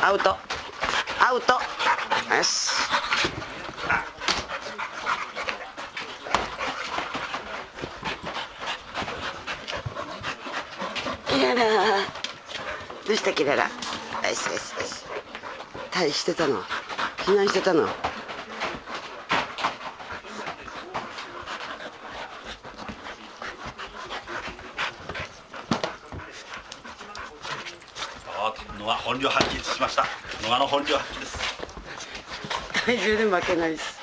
アウトアウト。よし。キララどうしたキララ。よしよしよし。退避してたの、避難してたの。 ノア本領発揮しました。ノアの本領発揮です。 体重で負けないです。